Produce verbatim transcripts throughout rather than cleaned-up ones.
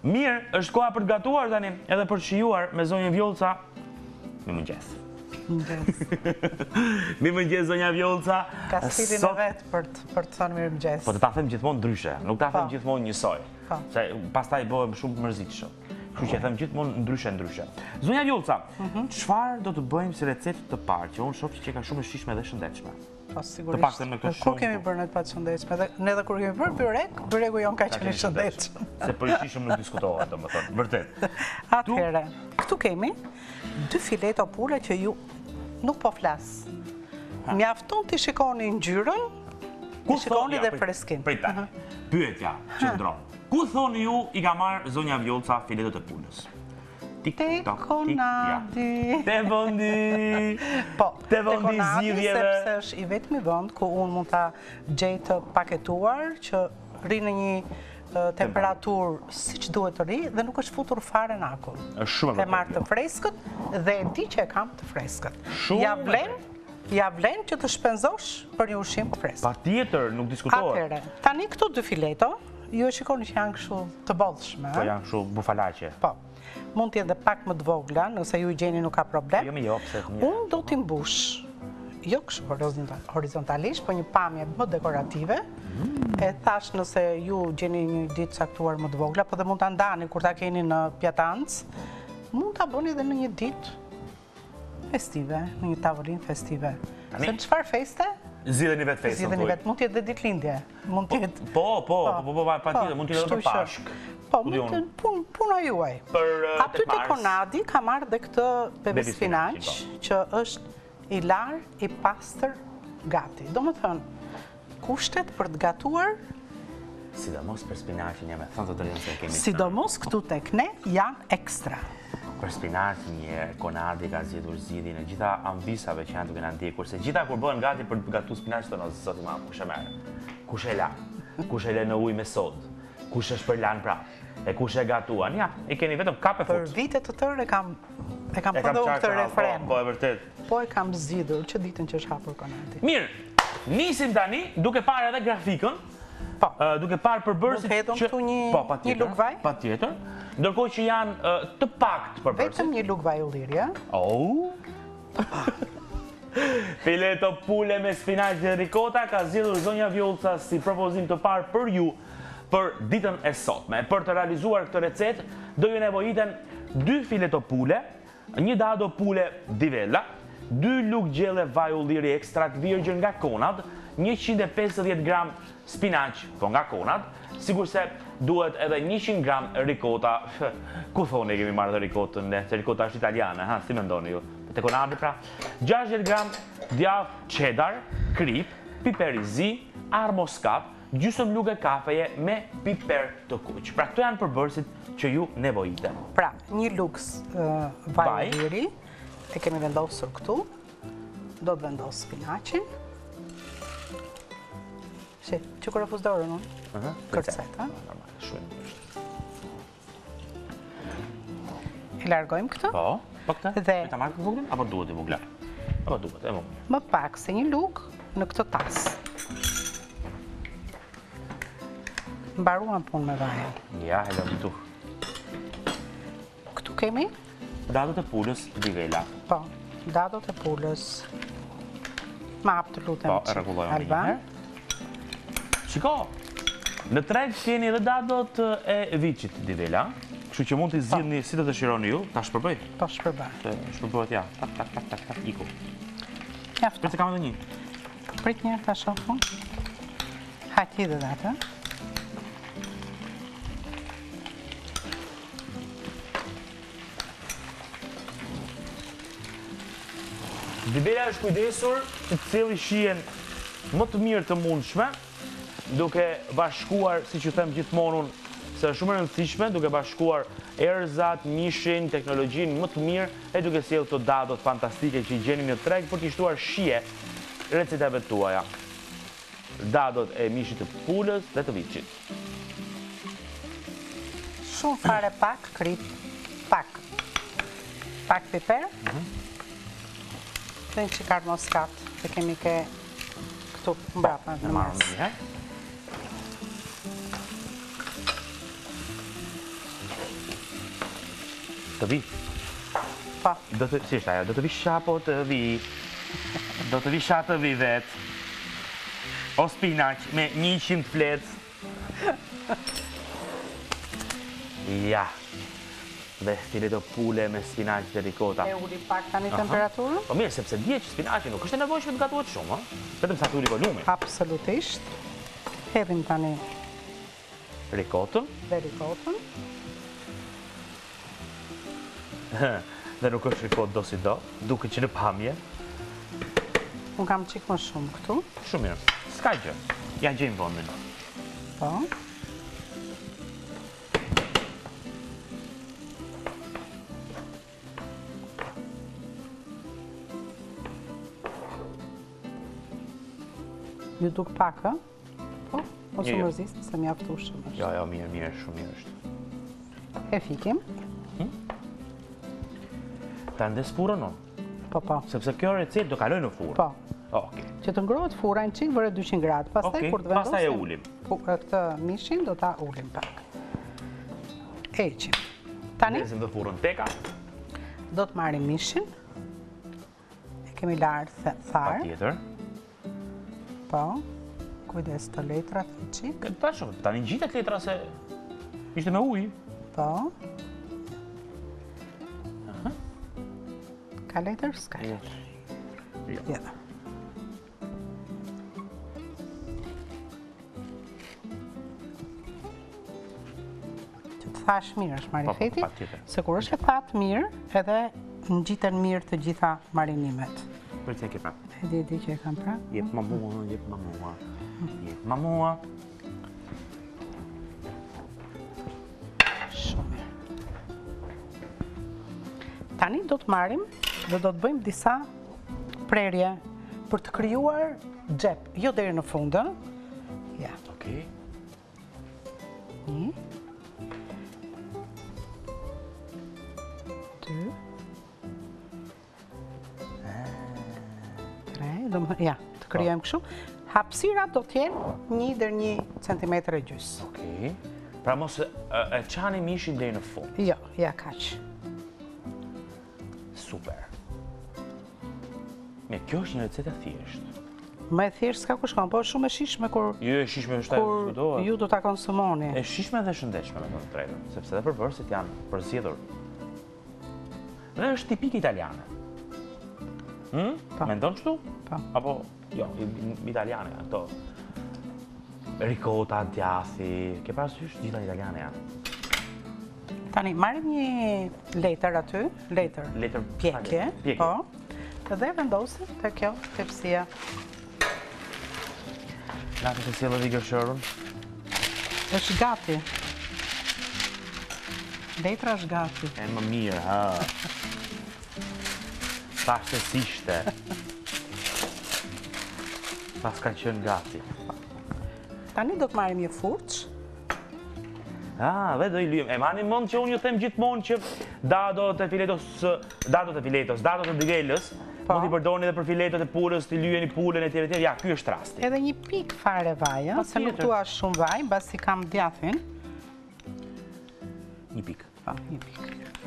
Mirë, është koha për të gatuar tani, edhe për të shijuar me zonjën Vjollca. Mirëmëngjes. Mirëmëngjes zonja Vjollca. Ka stilin e vet për të për të thënë mirëmëngjes. Po të ta them gjithmonë ndryshe, nuk ta them gjithmonë njësoj. Se pastaj bëhem shumë mërzitshëm. Kështu që e them gjithmonë ndryshe ndryshe. Zonja Vjollca, çfarë do të bëjmë si recetë të parë që unë shoh që ka shumë e shijshme dhe shëndetshme? Po sigurisht. Kur kemi bërë ne të pa të shëndetshme, ne edhe kur kemi bërë byrek, byreku jon ka qenë i shëndetshëm. Se për i shijshëm nuk diskutohet, domethënë, vërtet. Atëherë, këtu kemi dy fileto pule që ju nuk po flas. Mjafton të shikoni ngjyrën, të shikoni dhe freskin. Pritaj. Pyetja qëndron. Ku thoni ju i ka marrë zonja Vjollca filetot e pulës? Te Konadi. Te Vondi. Po, te Vondi zgjidhjeve. Sepse është i vetmi vend ku unë mund ta gjej të paketuar që rri në një temperaturë siç duhet të rri dhe nuk është futur fare në akull. Është shumë e vërtetë. E marr të freskët dhe e di që e kam të freskët. Shumë ja vlen, ja vlen që të shpenzosh për një ushqim të freskët. Patjetër, nuk diskutohet. Atëherë, tani këto dy fileto, ju e shikoni që janë kështu të bollshme, po janë kështu bufalaqe. Po. Mund të jenë pak më të vogla, nëse ju i gjeni nuk ka problem. Jo, jo, pse të mirë. Unë do t'i mbush, jo kështu horizontalisht, po një pamje më dekorative. E thash nëse ju gjeni një ditë caktuar më të vogla, po dhe mund ta ndani kur ta keni në pjatancë, mund ta bëni edhe në një ditë festive, në një tavolinë festive. Se në çfarë feste? Zgjidheni vetë festën. Zgjidheni vetë, mund të jetë dhe ditëlindje. Mund të jetë. Po, po, po, po, patjetër, mund të jetë edhe për Pashk. Po, puna juaj. Aty te Konadi ka marrë dhe këtë bebe spinaq, që është i lar, i pastër, gati. Do më thënë, kushtet për të gatuar, sidomos për spinaqin, jam e thënë të drejtën se kemi. Sidomos këtu tek ne janë ekstra. Për spinaqin një Konadi ka zgjedhur zgjidhjen e gjitha ambisave që janë duke na ndjekur, se gjitha kur bëhen gati për të gatuar spinaq tonë, zoti mam, kush e merr? Kush e la? Kush e lë në ujë me sodë? Kush e shpërlan prapë? E kush e gatuan? Ja, i keni vetëm kap e fut. Për vite të tërë e kam e kam përdorur këtë refren. Po, e vërtet. Po e kam zgjidhur që ditën që është hapur Konadi. Mirë, nisim tani duke parë edhe grafikën. Po. Duke parë përbërësit që... Nuk hedhëm këtu një luk vaj? Patjetër. Ndërkohë që janë të pakt përbërësit. Vetëm një luk vaj ullirja. Oh! Fileto pule me spinaq dhe ricota ka zgjedhur zonja Vjollca si propozim të parë për ju për ditën e sotme. Për të realizuar këtë recetë, do ju nevojiten dy fileto pule, një dado pule divella, dy luk gjelle vaj ulliri ekstrakt virgjën nga Konad, njëqind e pesëdhjetë gram spinaq, po nga Konad, sigur se duhet edhe njëqind gram ricota. Ku thoni kemi marrë dhe ricotën ne, se ricota është italiane, ha, si mendoni ju? Te Konadi pra, gjashtëdhjetë gram djath cheddar, krip, piper i zi, armoskat, gjysmë lugë kafeje me piper të kuq. Pra këto janë përbërësit që ju nevojite. Pra, një luk vaj ulliri, e kemi vendosur këtu, do të vendos spinaqin. Shi, që kërë fus dorën unë? Kërcet, ha? E largojmë këtë? Po, po këtë? E ta marrë këtë vuglën? Apo duhet i vugla? Apo duhet, e vuglën? Më pak se një luk në këtë tas. Mbaruan punë me vajën. Ja, e lëmë këtu. Këtu kemi? Dadot e pulës divella. Po, dadot e pulës. Ma hap të lutem. Po, e rregullojmë një herë. Shiko, në treg keni edhe dadot e viçit divella, kështu që mund t'i zgjidhni si të dëshironi ju, ta shpërbëj. Po, shpërbëj. Shpërbëhet ja, tak, tak, tak, tak, tak, iku. Mjafto. Prit se kam edhe një. Prit njerë ta shofun. Hajt lidhe dhe atë. Divella është kujdesur të cilë shihen më të mirë të mundshme, duke bashkuar, si që them gjithmonun, se është shumë e rëndësishme, duke bashkuar erëzat, mishin, teknologjinë më të mirë, e duke sjellë këto dadot fantastike që i gjeni në treg për t'i shtuar shije recetave tuaja. Dadot e mishit të pulës dhe të viçit. Shumë fare pak, krip, pak. Pak piper. Dhe një qikar moskat, që kemi ke këtu mbrapa në mes. Të vi. Po. Do të, si është ajo, do të vi shapo të vi. Do të vi shapo të vi vetë. O spinaq me njëqind fletës. Ja. Dhe fileto pule me spinaq dhe ricota. E uli pak tani temperaturën? Po mirë, sepse dje që spinaqi nuk është e nevojshme të gatuhet shumë, ë? Vetëm sa të uli volumi. Absolutisht. Hedhim tani Ricotën. dhe ricotën. Dhe nuk është ricot do si do, duke që në pamje. Unë kam qik më shumë këtu. Shumë mirë. S'ka gjë. Ja gjejmë vëndin. Po. Ju duk pak, ë? Po, ose Jo, jo. mërzis, se mjaftueshëm është. Jo, jo, mirë, mirë, shumë mirë është. E fikim. Ta ndes furën unë, Po, po. sepse kjo recetë do kaloj në furë. Po. Okej. Që të ngrohet fura në qik vëre dyqind gradë. Pastaj Okej, kur të vendosim pastaj e ulim. fu- këtë mishin do ta ulim pak. Heqim. Tani Ndesim dhe furën teka, do të marrim mishin. E kemi larë pa tharë. tjetër. Po. Kujdes të letrat të qik. Ta shumë, tani ngjitet letra se ishte me ujë. Po. Ka letër? S'ka Jo. letër. Jo. Ja. Që të thash mirë është Po, po, marifeti, patjetër. se kur është e thatë mirë, edhe ngjiten mirë të gjitha marinimet. Për të ke pra. E di di që e kam pra? Jep ma mua, jep ma mua. Jep ma mua. Shumë mirë. Tani do të marrim dhe do të bëjmë disa prerje për të krijuar xhep, jo deri në fund, ë? Ja. Okej. Një. Dy. Tre, do më, ja, të krijojmë kështu. Hapësira do të jenë një deri një centimetër e gjys. Okej. Pra mos e, e çani mishin deri në fund. Jo, ja kaq. Super. Me kjo është një recetë e thjeshtë. Më e thjesht s'ka ku shkon, po është shumë e shishme kur Jo e shishme është ajo kur çudohet. ju do ta konsumoni. E shishme dhe shëndetshme me të drejtën, sepse dhe përbërësit janë përzjedhur. Dhe është tipike italiane. Hm? Po. Mendon kështu? Po. Apo jo, i- i- italiane ato. Ricota, djathi, ke parasysh gjitha italiane janë. Tani marrim një letër aty, letër Letër pjekje, pjekje. po. Dhe vendosim te kjo tepsia. Natë të sjellë vigërshërun. Është gati. Letra është gati. E më mirë, ha. Tash se sishte. Pas ka qenë gati. Tani do të marrim një furç. Ah, dhe do i lyem. E mani mund që unë ju them gjithmonë që dado të filetos, dado të filetos, dado të digellës, Po. mund t'i përdorni edhe për filetot e pulës, t'i lyeni pulën e tjerë e tjerë. Ja, ky është rasti. Edhe një pik fare vaj, ë, se nuk Patjetër. dua shumë vaj, mbasi kam djathin. Një pikë. Po, një pik.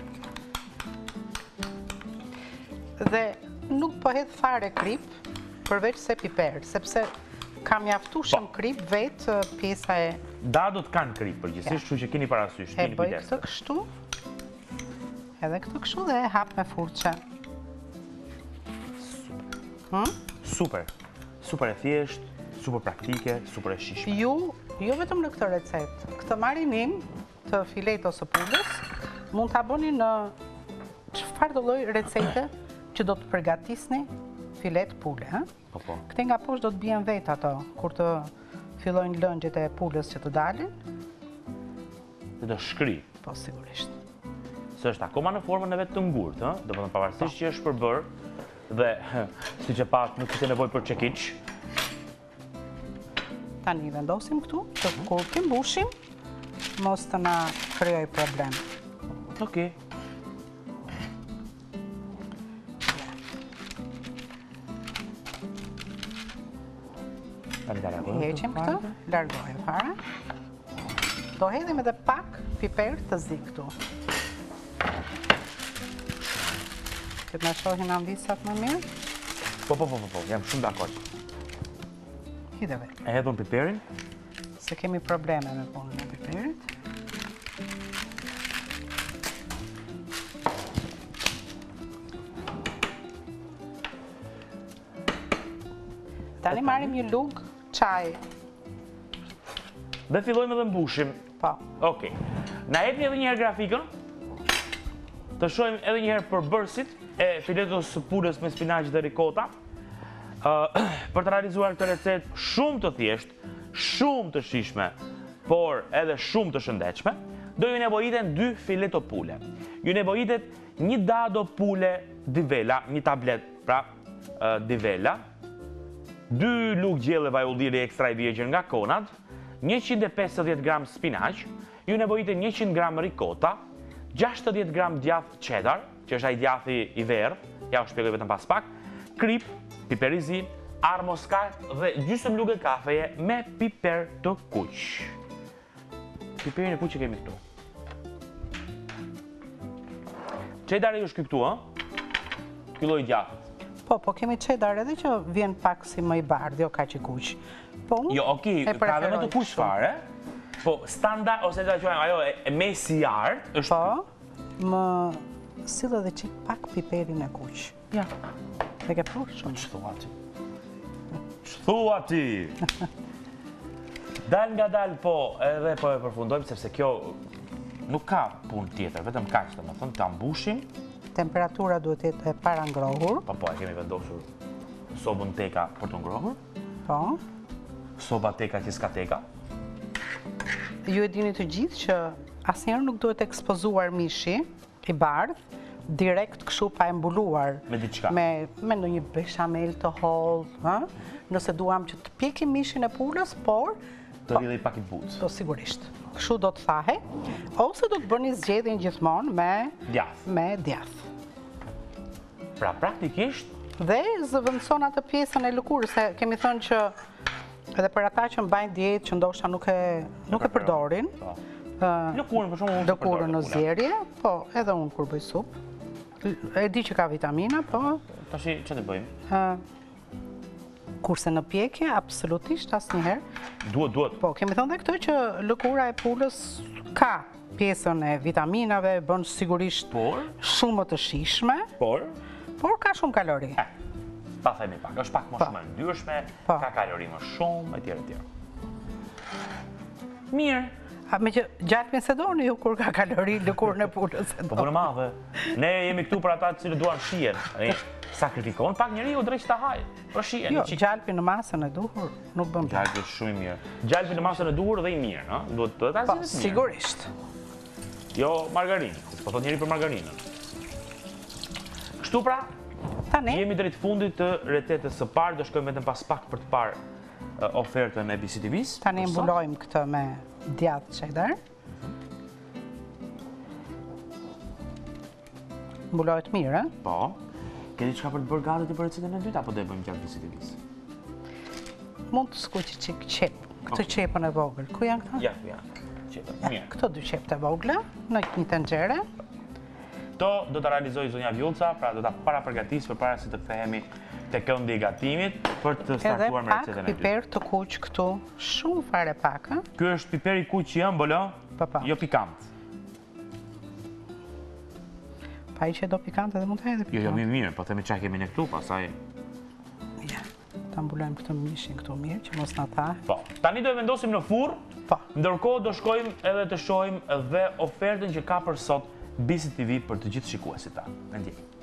Dhe nuk po hedh fare krip, përveç se piper, sepse kam mjaftueshëm krip vetë pjesa e Dadot kanë krip përgjithsisht, kështu që keni parasysh, e keni bëj kujdes. këtë kështu. Edhe këtë kështu dhe e hap me furçe. Super. Super e thjesht, super praktike, super e shishme. Ju, jo vetëm në këtë recetë, këtë marinim të filetos së pulës mund ta bëni në çfarë do lloj recete që do të përgatisni filet pule, ha? Po, po. Këte nga poshtë do të bien vetë ato kur të fillojnë lëngjet e pulës që të dalin, Dhe do shkri. po sigurisht. Se është akoma në formën e vetë të ngurtë, ë? Do të thënë pavarësisht që është përbër dhe siç e pat nuk kishte nevojë për çekiç. Tani i vendosim këtu, të kur të mbushim, mos të na krijoj problem. Okej. Tani tani I heqim këtë, largojmë fare. Do hedhim edhe pak piper të zi këtu. Këtë në shohin anvisat më mirë. Po, po, po, po, po, jam shumë dakord. Hideve. E hedhëm piperin. Se kemi probleme me punën e piperit. Tani marrim një lugë çaj. Dhe fillojmë dhe mbushim. Po. Okej. Na jepni edhe një herë grafikën. Të shohim edhe një herë përbërësit e filetos së pulës me spinaq dhe ricota. Uh, për të realizuar këtë recet shumë të thjesht, shumë të shishme, por edhe shumë të shëndetshme, do ju nevojiten dy fileto pule. Ju nevojitet një dado pule divela, një tablet, pra uh, divela, dy lugë gjelle vaj ulliri ekstra i vjegjën nga konat, njëqind e pesëdhjetë gram spinaq, ju nevojitet njëqind gram ricota, gjashtëdhjetë gram djath cheddar, që është ai djathi i verdh, ja u shpjegoj vetëm pas pak, krip, piper i zi, ar moskat dhe gjysmë lugë kafeje me piper të kuq. Piperin e kuq që kemi këtu. Cheddari është ky këtu, ë? Ky lloj djathit. Po, po kemi cheddar edhe që vjen pak si më i bardhë, jo kaq i kuq. Po, Jo, okay, ka dhe me të kuq fare. Po, standard, ose të quajmë ajo e mesi i art, është po, më sill edhe çik pak piperin e kuq. Ja. E ke prur shumë. Që thua ti? Që thua ti? Dal nga dal, po, edhe po e përfundojmë, sepse kjo nuk ka punë tjetër, vetëm kaq, të më thënë, ta mbushim. Temperatura duhet jetë e para ngrohur. Po, po, e kemi vendosur sobën teka për të ngrohur. Po. Soba teka që s'ka teka. Ju e dini të gjithë që asnjëherë nuk duhet ekspozuar mishi i bardh direkt kështu pa e mbuluar Me diçka. me me ndonjë beshamel të hollë, ë? Nëse duam që të pjekim mishin e pulës, por Të rridhej pak i butë. po sigurisht. Kështu do të thahej, ose do të bëni zgjedhjen gjithmonë me Djath. me djath. Pra, praktikisht, Dhe zëvendëson atë pjesën e lëkurës, se kemi thënë që edhe për ata që mbajnë dietë që ndoshta nuk e nuk e përdorin, po. ë Lëkurën, për shumë, unë lëkurën në zjerje, po, edhe unë kur bëj supë. E di që ka vitamina, po, Tashi, që të bëjmë? ë kurse në pjekje absolutisht asnjëherë. Duhet, duhet. Po, kemi thënë dhe këtë që lëkura e pulës ka pjesën e vitaminave, bën sigurisht Por, shumë më të shijshme, por, por ka shumë kalori. e, ta themi pak, është pak më Po. shumë e ndyrshme, Po. ka kalori më shumë, e tjerë, e tjerë. Mirë. A me që gjatë me se doni ju kur ka kalori lëkurën e pulës e Po doni. punë madhe. Ne jemi këtu për ata që duan shijen. E, Sakrifikon pak njeriu drejt ta haj. Për shijen. Jo, një qik- gjalpi në masën e duhur nuk bën bërë. Gjalpi është shumë i mirë. Gjalpi në masën e duhur dhe i mirë, ëh? Duhet duhet ta Po, zgjidhet mirë. sigurisht. Jo margarinë. Po thot njëri për margarinën. Kështu pra, Tani, jemi drejt fundit të recetës së parë, do shkojmë vetëm pas pak për të parë uh, ofertën e B C T V-s. tani mbulojmë këtë me djath cheddar. Mbulohet mirë, ë? Po. Keni çka për të bërë gati për recetën e dytë apo do e bëjmë gjatë B C T V-s? Mund të skuqi çik qep, këtë qepën e vogël. Ku janë këta? Ja, ja. Qetër. Mirë. Këto dy qep të vogla në një tenxhere. Këto do të realizoj zonja Vjullca, pra do ta parapërgatis përpara se të kthehemi te këndi i gatimit për të Edhe startuar me pak recetën e dytë. piper të kuq këtu, shumë fare pak, ë? Ky është piperi kuq i ëmbël, ë? Po, po. Jo pikant. Pa i që do pikante dhe mund të hedhë Jo, jo, pikante. mirë, mirë, po themi çka kemi ne këtu, pastaj. Ja, ta mbulojmë këtë mishin këtu mirë, që mos na thahet. Po. Tani do e vendosim në furr. Po, Ndërkohë do shkojmë edhe të shohim dhe ofertën që ka për sot B C T V për të gjithë shikuesit tanë. Ne ndjejmë.